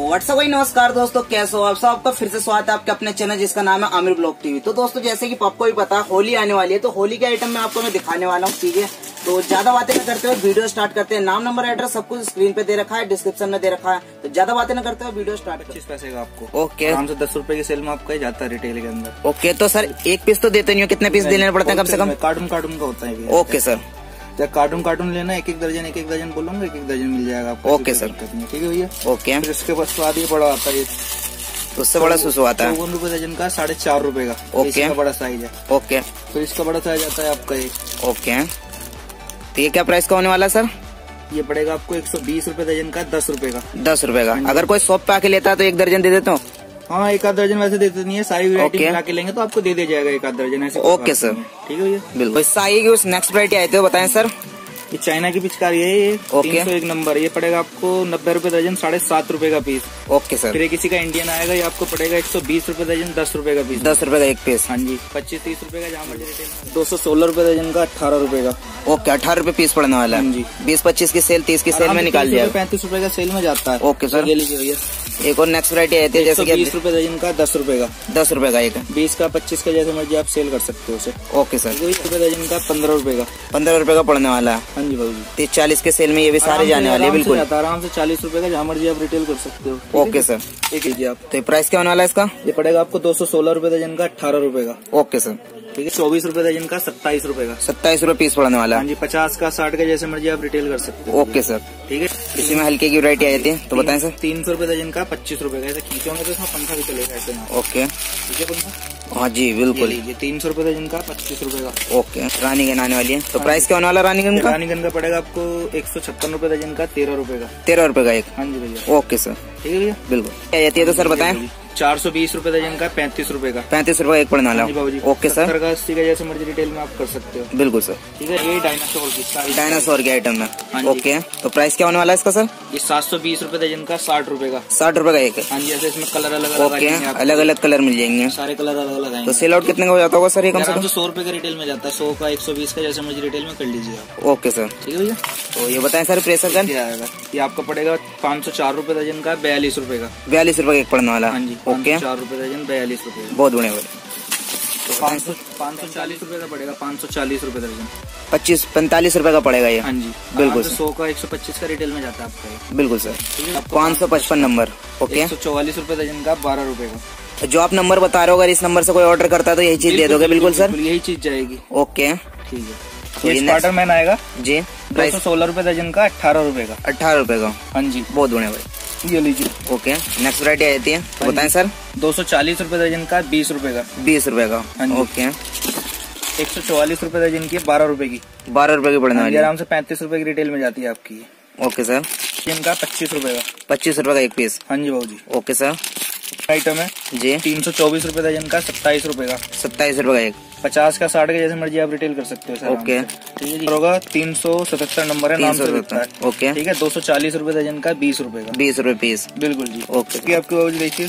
WhatsApp भाई, नमस्कार दोस्तों, कैसे हो आप सब। आपका फिर से स्वागत है आपके अपने चैनल जिसका नाम है आमिर ब्लॉग टीवी। तो दोस्तों जैसे कि आपको भी पता है होली आने वाली है, तो होली के आइटम में आपको मैं दिखाने वाला हूँ चीजें। तो ज्यादा बातें न करते हुए वीडियो स्टार्ट करते हैं। नाम नंबर एड्रेस सब कुछ स्क्रीन पे दे रखा है, डिस्क्रिप्शन में दे रखा है। तो ज्यादा बातें न करते हुए वीडियो स्टार्ट। 25 पैसे का आपको ओके, आराम से 10 रुपए की सेल में आपका ही जाता है रिटेल के अंदर। ओके, तो सर एक पीस तो देते नहीं हो, कितने पीस देने पड़ते हैं कम से कम? कार्टून का होता है। ओके सर, जब कार्टून लेना एक एक दर्जन बोलूंगा, एक दर्जन मिल जाएगा आपको। ओके सर, ठीक है भैया। ओके, फिर इसके बाद स्वाद ये बड़ा आता है, उससे बड़ा सुसु आता है। 54 रुपए दर्जन का 4.5 रुपए का। ओके, इसका बड़ा साइज है। ओके, तो इसका बड़ा साइज आता है आपका ये। ओके, तो ये क्या प्राइस का होने वाला है सर? ये पड़ेगा आपको 120 रुपए दर्जन का, 10 रुपए का। 10 रुपए का। अगर कोई शॉप पे आके लेता है तो एक दर्जन दे देता हूँ? हाँ, एक आध दर्जन वैसे देते नहीं है, सारी वैरायटी मिला के लेंगे तो आपको दे दिया जाएगा एक आध दर्जन ऐसे। ओके सर, ठीक है भैया, बिल्कुल। साई की उस नेक्स्ट वैरायटी आए थे, बताएं सर। ये चाइना की पिचकारी है, ये ओके। 301 नंबर। ये पड़ेगा आपको 90 रुपए दर्जन, 7.5 रुपए का पीस। Okay sir. फिर ये किसी का इंडियन आएगा, ये आपको पड़ेगा 120 रुपए दर्जन, 10 रुपए का पीस। 10 रुपए का एक पीस। हाँ जी, 25-30 रुपए का जहाँ मर्जी रिटेल। 216 रुपए दर्जन का, 18 रुपए का। ओके, 18 रुपए पीस पड़ने वाला है। हाँ जी, 20-25 की सेल, 30 की सेल में निकाल दिया। 35 रुपए का सेल में जाता है। ओके सर, ये लीजिए भैया। एक और नेक्स्ट वैरायटी आती है जैसे कि 20 रुपए दर्जन का, 10 रुपए का। 10 रुपए का एक। 20 का, 25 का, जैसे मर्जी आप सेल कर सकते हो उसे। Okay sir. 20 रुपए दर्जन का, 15 रुपए का। 15 रुपए का पड़ने वाला है। हाँ जी भाई, 30-40 के सेल में ये भी सारे जाने वाले हैं। बिल्कुल आराम से 40 रुपए का जहाँ मर्जी आप रिटेल कर सकते हो। ओके सर, एक लीजिए आप। तो प्राइस क्या होने वाला है इसका? ये पड़ेगा आपको 216 रुपए दर्जन का, 18 रुपए का। ओके सर, ठीक है। 24 रुपए दर्जन का, 27 रुपए का। 27 रुपए पीस पड़ने वाला हाँ है। जी, 50 का, 60 का, जैसे मर्जी आप रिटेल कर सकते हो। ओके सर, ठीक है। इसी में हल्के की वैरायटी आ जाती है, तो बताएं सर। 300 रुपए दर्जन का, 25 रुपए का। ऐसे खींचोगे तो इसमें पंखा भी चलेगा ऐसे ना। ओके, ठीक है पंखा। हाँ जी बिल्कुल। ये 300 रुपए दर्जन का, 25 रुपए का। ओके, रानीगन आने वाली है, तो प्राइस क्या होने वाला रानीगन का? रानीगन का पड़ेगा आपको 156 रुपए दर्जन का, 13 रुपए का। 13 रुपए का एक। हाँ जी भैया। ओके सर, ठीक है भैया, बिल्कुल। क्या जाती है तो सर बताएं। 420 रुपए दर्जन का, 35 रुपए का। 35 रुपए एक पड़ने वाला। Okay sir. 70 का, 80 का, जैसे मर्जी रिटेल में आप कर सकते हो। बिल्कुल सर। ठीक है। ये डायनासोर के आइटम हाँ में। जी। ओके, तो प्राइस क्या होने वाला है इसका सर? ये 720 रुपए दर्जन का, 60 रुपए का। 60 रुपए का एक है। हाँ जी, ऐसे इसमें कलर अलग ओके, अलग अलग कलर मिल जाएंगे। सारे कलर अलग अलग आएंगे। तो सेल आउट कितने का हो जाता होगा सर ये कम से कम? 100 रुपए का रिटेल में जाता है, 100 का, 120 का, जैसे मुझे रिटेल में कर लीजिए आप। ओके सर, ठीक है भैया। तो ये बताएं सर प्रेशर गन। क्या आएगा? ये आपका पड़ेगा 504 रुपए दर्जन का, 42 रुपए का। 42 रुपए का एक पड़ने वाला। हाँ जी, ओके, 4 रुपए दर्जन, 42 रुपए। बहुत बढ़िया। तो 540 रुपए का पड़ेगा, 540 रुपए दर्जन। 45 रुपए का पड़ेगा ये। हाँ जी, बिल्कुल। 100 का, 125 का रिटेल में जाता है आपका। बिल्कुल सर। ठीक है। 555 नंबर। ओके, 144 रुपए दर्जन का, 12 रुपए का। जो आप नंबर बता रहे हो, अगर इस नंबर से कोई ऑर्डर करता है तो यही चीज दे दोगे? बिल्कुल सर, यही चीज जाएगी। ओके, ठीक है। तो ये स्पाइडरमैन आएगा जी, 216 रुपए दर्जन का, 18 रुपए का। 18 रुपए का। हाँ जी, बहुत बढ़िया भाई, ये लीजिए। ओके, नेक्स्ट वैरायटी आ जाती है, तो बताएं सर। 240 रुपए दर्जन का, 20 रुपए का। 20 रुपए का। हाँ जी। ओके, 144 रुपए दर्जन की, 12 रुपए की। 12 रुपए की पड़ने वाली है। आराम से 35 रुपए की रिटेल में जाती है आपकी। Okay sir. इनका 25 रुपए का। 25 रुपए का एक पीस। हाँ जी बाबू जी। Okay sir. आइटम है जी, 324 रुपए दर्जन का, 27 रुपए का। 27 रुपए का एक। 50 का, 60 का, जैसे मर्जी आप रिटेल कर सकते हो सर। ओके, ठीक है जी। होगा 377 नंबर है, नाम से बिकता है। ओके, ठीक है। 240 रुपए दर्जन का, 20 रुपए का। 20 रुपए पीस। बिल्कुल जी। ओके, आपके बाबू जी देखिए,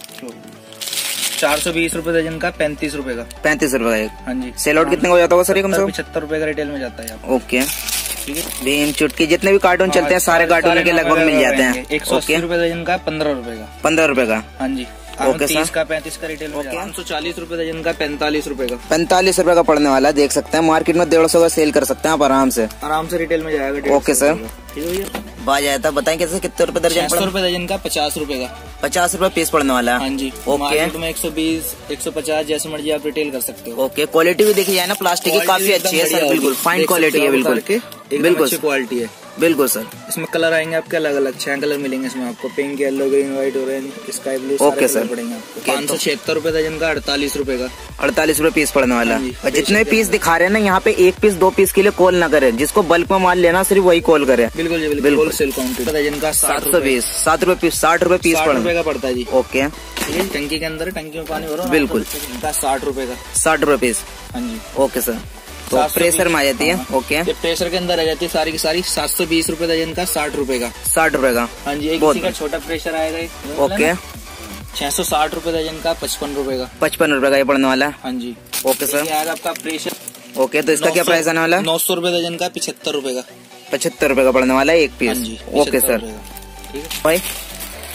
420 रुपए दर्जन का, 35 रुपए का। 35 रुपए का एक। हाँ जी। सेल आउट कितने का हो जाता होगा सर ये कम से कम? 75 रुपए का रिटेल में जाता है आपको। ओके, ठीक है। भीम चुटकी जितने भी कार्टून चलते हैं सारे कार्टून के लगभग मिल जाते हैं। 180 रुपए दर्जन का, 15 रुपए का। 15 रुपए का। हाँ जी। Okay 30 sir. का, 35 का रिटेल में। 540 रुपए दर्जन का, 45 रुपए का। 45 रुपए का पड़ने वाला है, देख सकते हैं। मार्केट में 150 का सेल कर सकते हैं आप आराम से। आराम से रिटेल में जाएगा। ओके सर, ठीक है भैया। बाज आया था, बताएं कैसे कितने रुपए दर्जन? 600 रुपए दर्जन का, 50 रुपए का। 50 रुपए पीस पड़ने वाला है। हाँ जी। ओके, मार्केट में 120, 150, जैसे मर्जी आप रिटेल कर सकते हो। ओके, क्वालिटी भी देखी जाए ना प्लास्टिक की, काफी अच्छी है सर। बिल्कुल फाइन क्वालिटी है। बिल्कुल बिल्कुल अच्छी क्वालिटी है। बिल्कुल सर। इसमें कलर आएंगे आपके अलग अलग, 6 कलर मिलेंगे इसमें आपको। Pink, yellow, green, white, orange, sky blue. Okay sir. पड़ेंगे आपको 576 रुपए दर्जन का, 48 रुपए का। 48 रुपए पीस पड़ने वाला है। और जितने पीस दिखा रहे हैं ना यहाँ पे, 1 पीस 2 पीस के लिए कॉल ना करें। जिसको बल्क में माल लेना सिर्फ वही कॉल करे। बिल्कुल जी, बिल्कुल। होलसेल काउंटर दर्जन का 720, 7 रुपए पीस, 60 रुपए पीस 60 रुपए का पड़ता है जी। ओके, टंकी के अंदर, टंकी में पानी भरो। बिल्कुल। इनका 60 रुपए का। 60 रुपए पीस। हाँ जी। ओके सर, तो प्रेशर में आ जाती है। ओके, ये प्रेशर के अंदर आ जाती है सारी की सारी। 720 रुपए दर्जन का, 60 रुपए का। 60 रुपए का। हाँ जी। एक इसी का छोटा प्रेशर आएगा। ओके, 660 रुपए दर्जन का, 55 रुपए का। 55 रुपए का ये पड़ने वाला है। हाँ जी। Okay sir. यार आपका प्रेशर। ओके, तो इसका क्या प्राइस आने वाला है? 900 रुपए दर्जन का, 75 रुपए का। 75 रुपए का पड़ने वाला है एक हाँ पीस। जी। ओके सर, ठीक है भाई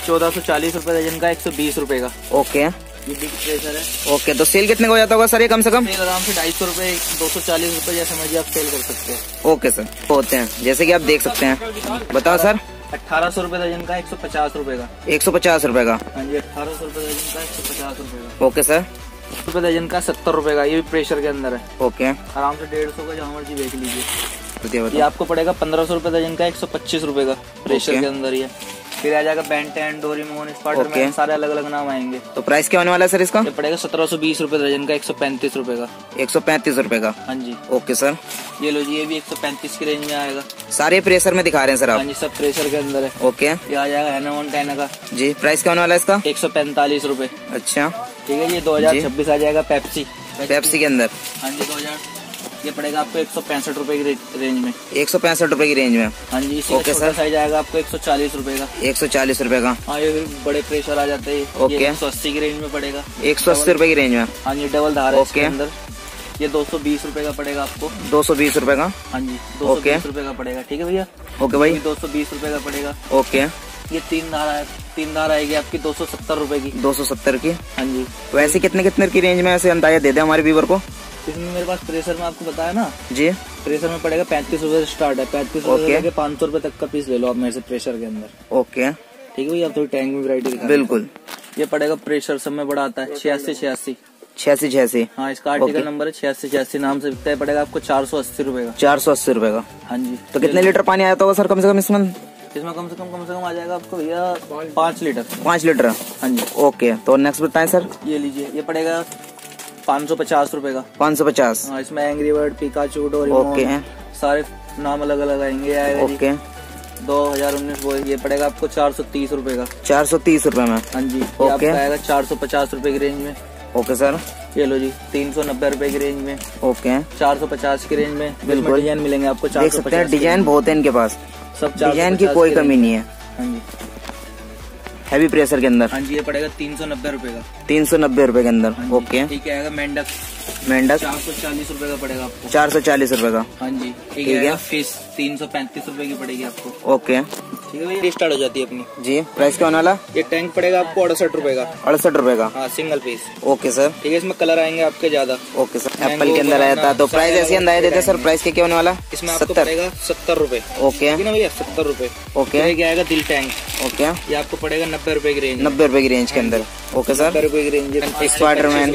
1440 रुपए दर्जन का, 120 रुपए का। ओके, ये बिग प्रेशर है। ओके, तो सेल कितने का हो जाता होगा सर ये कम से कम? सेल आराम से 250 रुपए, 240 रुपए जैसे मर्जी आप सेल कर सकते हैं। ओके सर, होते हैं जैसे कि आप देख सकते हैं। बताओ सर। 1800 रुपए दर्जन का, 150 रुपए का। 150 रुपए का। हाँ जी, 1800 रुपए दर्जन का, 150 रुपए का। Okay sir. रुपए दर्जन का, 70 रुपए का। ये भी प्रेशर के अंदर है। ओके, आराम से 150 का जहाँ मर्जी देख लीजिए। तो ये आपको पड़ेगा 1500 रुपए दर्जन का, 125 रुपए का। प्रेशर के अंदर ही है। फिर आ जाएगा बेन 10, डोरेमोन, स्पाइडरमैन, सारे अलग अलग नाम आएंगे। तो प्राइस क्या होने वाला है सर इसका? ये पड़ेगा 1720 रुपए दर्जन का, 135 रुपए का। 135 रुपए का। हाँ जी। Okay sir. ये लो जी, ये भी 135 की रेंज में आएगा। सारे प्रेशर में दिखा रहे हैं सर आप? हाँ जी, सब प्रेशर के अंदर है। ओके, ये आ जाएगा हैनोन 10 का जी। प्राइस क्या होने वाला है इसका? 145 रुपए। अच्छा, ठीक है। ये 2026 आ जाएगा पेप्सी पेप्सी के अंदर। हाँ जी, 2000। ये पड़ेगा आपको 165 रुपए की रेंज में। 165 रुपए की रेंज में। हाँ जी। इसी का छोटा साइज आएगा आपको 140 रुपए का। 140 रुपए का। हाँ, ये बड़े प्रेशर आ जाते हैं। ओके। 180 की रेंज में पड़ेगा। 180 रुपए की रेंज में। हाँ जी, डबल धार है इसके अंदर। ये 220 रुपए का पड़ेगा आपको। 220 रुपए का। हाँ जी, 220 रुपए का पड़ेगा। ठीक है भैया। ओके भाई। 220 रुपए का पड़ेगा। ओके। ये 3 धार आएगी आपकी 270 रुपए की। 270 की। हाँ जी। वैसे कितने की रेंज में ऐसे अंदाजा दे दे हमारे व्यूवर को? इसमें मेरे पास प्रेशर में आपको बताया ना जी, प्रेशर में पड़ेगा 35 रुपए से स्टार्ट है। 35 रुपए के 500 रुपए तक का पीस ले लो आप मेरे से प्रेशर के अंदर। ओके, ठीक है भैया। आप थोड़ी टैंक में वैरायटी दिखा। बिल्कुल। ये पड़ेगा प्रेशर सब में बड़ा आता है 8686। 8686। हाँ, इसका आर्टिकल नंबर है 8686 नाम से बिकता है। पड़ेगा आपको 480 रुपए का। 480 रुपए का। हाँ जी। तो कितने लीटर पानी आया होगा सर कम से कम इसमें? इसमें कम से कम आ जाएगा आपको भैया 5 लीटर। 5 लीटर। हाँ जी। ओके, तो नेक्स्ट बताएं सर। ये लीजिए, ये पड़ेगा 550 रुपए का। 550। हाँ, इसमें Angry Bird, Pikachu, Doraemon, okay, सारे नाम अलग अलग आएंगे। आएगा जी। ओके। 2019 वो ये पड़ेगा आपको 430 रुपए का। 430 रुपए में। हाँ जी। ओके। आपका आएगा 450 रुपए की रेंज में। Okay sir. ये लो जी, 390 रुपए की रेंज में। ओके, 450 की रेंज में। बिल्कुल डिजाइन मिलेंगे आपको। देख सकते हैं डिजाइन बहुत है इनके पास। सब डिजाइन की कोई कमी नहीं है। हाँ जी। हैवी प्रेशर के अंदर। हाँ जी, ये पड़ेगा 390 रुपए का। 390 रुपए के अंदर। ओके। ठीक है। आएगा मेंढक। मेंढक 440 रुपए का पड़ेगा आपको। 440 रुपए का। हाँ जी। ठीक है। फिश 335 रुपए की पड़ेगी आपको। ओके, ठीक है भैया। स्टार्ट हो जाती है अपनी। जी। प्राइस क्या होने वाला? ये टैंक पड़ेगा आपको 68 रुपए का। 68 रुपए का। हाँ, सिंगल पीस। Okay sir. ठीक है। इसमें कलर आएंगे आपके ज्यादा। Okay sir. एप्पल के अंदर आया था तो प्राइस ऐसे अंदाजा देते सर। प्राइस क्या होने वाला? इसमें आपको पड़ेगा 70 रुपए। ओके ना भैया, 70 रुपए। ओके। क्या आएगा दिल टैंक। ओके, ये आपको पड़ेगा 90 रुपए की रेंज। 90 रुपए की रेंज के अंदर। Okay sir. 90 रुपए की range. Spiderman.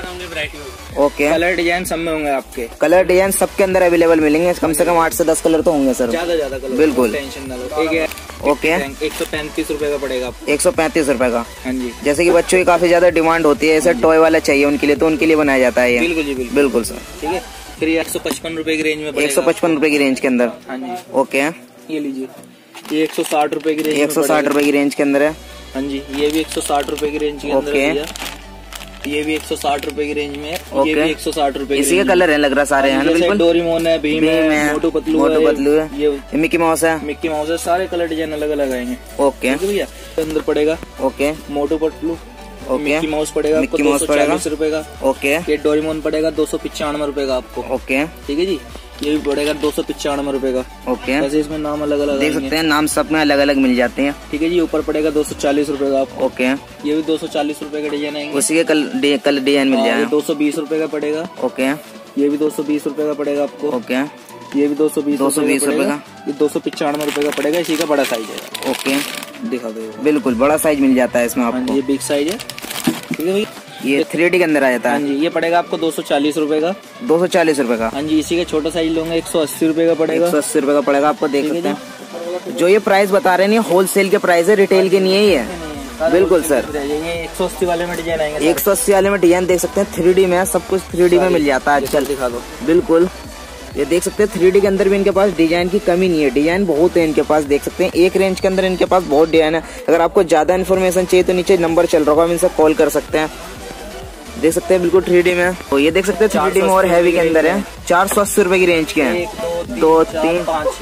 Okay. Colour design सब में होंगे आपके। कलर डिजाइन सबके अंदर अवेलेबल मिलेंगे। कम से कम 8 से 10 कलर तो होंगे सर। ज्यादा कलर। बिल्कुल। टेंशन ना लो। ठीक है। ओके। 135 रुपए का पड़ेगा आपको। 135 रुपए का। हाँ जी। जैसे कि बच्चों की काफी ज्यादा डिमांड होती है, ऐसे टॉय वाला चाहिए उनके लिए, तो उनके लिए बनाया जाता है ये। बिल्कुल जी, बिल्कुल। बिल्कुल सर। ठीक है। फिर ये 155 रुपए की रेंज में पड़ेगा। 155 रुपए की रेंज के अंदर। हाँ जी। ओके। ये लीजिए, ये 160 रुपए की रेंज। 160 रुपए की रेंज के अंदर है। हाँ जी। ये भी 160 रुपए की रेंज के अंदर है भैया। ये भी 160 रुपए की रेंज में है। ये भी 160 रुपए। इसी के कलर है लग रहा सारे हैं। बिल्कुल। डोरेमोन है, भीम है, मोटू पतलू है, ये मिक्की माउस है। मिक्की माउस है। सारे कलर डिजाइन अलग अलग आएंगे। ओके भैया। अंदर पड़ेगा। Okay. Motu Patlu. Okay. Mickey Mouse पड़ेगा आपको 240 रुपए का। ओके। ये डोरेमोन पड़ेगा 295 रुपए का आपको। ओके। ठीक है जी। ये भी पड़ेगा 295 रुपए का। ओके। ऐसे इसमें नाम अलग अलग देख सकते हैं, नाम सब में अलग अलग मिल जाते हैं। ठीक है जी। ऊपर पड़ेगा 240 रुपए का आपको। ओके। ये भी 240 रुपए का डिजाइन आएंगे। उसी के कल डिजाइन मिल जाएगा। 220 रुपए का पड़ेगा। ओके। ये भी 220 रुपए का पड़ेगा आपको। ओके। ये भी 220 रुपए का। ये 295 रुपए का पड़ेगा। इसी का बड़ा साइज है। ओके। दिखा दो। बिल्कुल बड़ा साइज मिल जाता है इसमें आपको। ये बिग साइज है। ठीक है भैया। ये 3D के अंदर आ जाता है। हाँ जी। ये पड़ेगा आपको 240 रुपए का। 240 रुपए का। हाँ जी। इसी का छोटा साइज लोगे 180 रुपए का पड़ेगा। 180 रुपए का पड़ेगा आपको। देख सकते हैं जो ये प्राइस बता रहे हैं होलसेल के प्राइस है, रिटेल के नहीं है ये। बिल्कुल सर। ये 180 वाले में डिजाइन आएंगे। 180 वाले में डिजाइन देख सकते हैं। 3D में सब कुछ 3D में मिल जाता है आजकल। दिखा दो। बिल्कुल। ये देख सकते हैं 3D के अंदर भी इनके पास डिजाइन की कमी नहीं है। डिजाइन बहुत है इनके पास। देख सकते हैं एक रेंज के अंदर इनके पास बहुत डिजाइन है। अगर आपको ज्यादा इन्फॉर्मेशन चाहिए तो नीचे नंबर चल रहा होगा, आप इनसे कॉल कर सकते हैं। देख सकते हैं बिल्कुल 3D में। तो ये देख सकते हैं 3D में और हैवी के अंदर है। 480 रुपए की रेंज के हैं। 2 3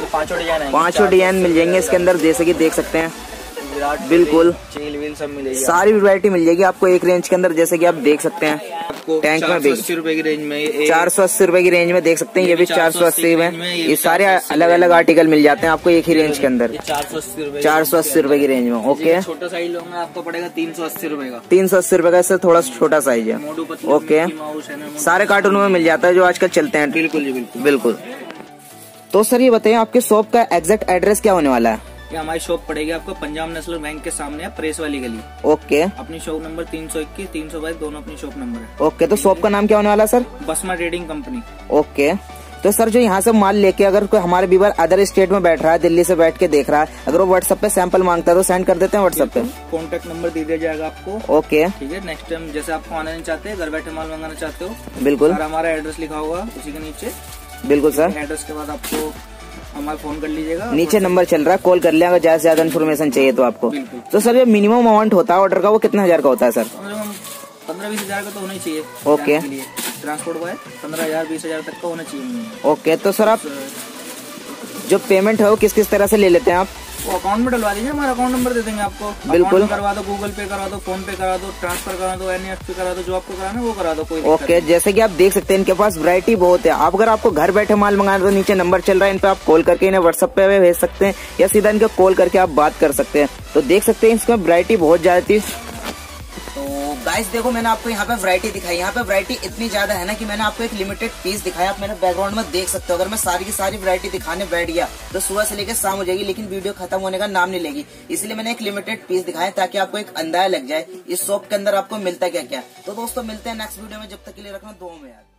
5 डिजाइन मिल जाएंगे इसके अंदर, जैसे कि देख सकते हैं। बिल्कुल चील वील सब मिलेगी। सारी वैरायटी मिल जाएगी आपको एक रेंज के अंदर, जैसे कि आप देख सकते हैं। आपको टैंक में 480 रुपए की रेंज में, 480 रुपए की रेंज में देख सकते हैं। ये भी 480 में, ये सारे अलग अलग आर्टिकल मिल जाते हैं आपको एक ही रेंज के अंदर। 480 रुपए की रेंज में। ओके, छोटा साइज लोगे आपको पड़ेगा 380 रुपए का। 380 रुपए का, इससे थोड़ा छोटा साइज है। ओके, सारे कार्टून में मिल जाता है जो आजकल चलते हैं। बिल्कुल जी बिल्कुल बिल्कुल। तो सर ये बताइए आपके शॉप का एग्जैक्ट एड्रेस क्या होने वाला है? हमारी शॉप पड़ेगी आपको पंजाब नेशनल बैंक के सामने है, प्रेस वाली गली। ओके, अपनी शॉप नंबर 321, 322 दोनों अपनी शॉप नंबर है। ओके, तो शॉप का नाम क्या होने वाला है sir? Basma trading company. Okay, तो सर जो यहाँ से माल लेके अगर कोई हमारे व्यूअर अदर स्टेट में बैठ रहा है, दिल्ली से बैठ के देख रहा है, अगर वो व्हाट्सएप पे सैंपल मांगता है तो सेंड कर देते हैं व्हाट्सएप पे? कॉन्टेक्ट नंबर दे दिया जाएगा आपको। ओके, ठीक है। नेक्स्ट टाइम जैसे आपको आना नहीं चाहते, घर बैठे माल मंगाना चाहते हो, बिल्कुल हमारा एड्रेस लिखा होगा उसी के नीचे। बिल्कुल सर, एड्रेस के बाद आपको हमारा फोन कर लीजिएगा, नीचे नंबर चल रहा है, कॉल कर लिया अगर ज्यादा से ज्यादा इन्फॉर्मेशन चाहिए तो आपको। तो सर जो मिनिमम अमाउंट होता है ऑर्डर का वो कितना हजार का होता है सर? 15-20 हजार का तो होना ही चाहिए। ओके, ट्रांसपोर्ट बॉय 15,000-20,000 तक का होना चाहिए। ओके, तो सर आप जो पेमेंट है वो किस किस तरह से ले लेते हैं आप? वो अकाउंट में डलवा दीजिए, हमारा अकाउंट नंबर दे देंगे आपको। बिल्कुल, करवा दो, गूगल पे करा दो, फोन पे करा दो, ट्रांसफर करा दो, NEFT करा दो, जो आपको कराना है वो करा दो, कोई ओके, जैसे कि आप देख सकते हैं इनके पास वैरायटी बहुत है। आप अगर आपको घर बैठे माल मंगाना तो नीचे नंबर चल रहा है, इन पे आप कॉल करके इन्हें व्हाट्सएप पे भेज सकते हैं या सीधा इनके कॉल करके आप बात कर सकते हैं। तो देख सकते हैं इसमें वैरायटी बहुत ज्यादा थी। तो गाइस देखो मैंने आपको यहाँ पे वैरायटी दिखाई, यहाँ पे वैरायटी इतनी ज्यादा है ना कि मैंने आपको एक लिमिटेड पीस दिखाया। आप मेरे बैकग्राउंड में देख सकते हो, अगर मैं सारी की सारी वैरायटी दिखाने बैठ गया तो सुबह से लेकर शाम हो जाएगी, लेकिन वीडियो खत्म होने का नाम नहीं लेगी। इसलिए मैंने एक लिमिटेड पीस दिखाया ताकि आपको एक अंदाजा लग जाए इस शॉप के अंदर आपको मिलता क्या क्या। तो दोस्तों मिलते हैं नेक्स्ट वीडियो में, जब तक के लिए रखना दुआ में यार।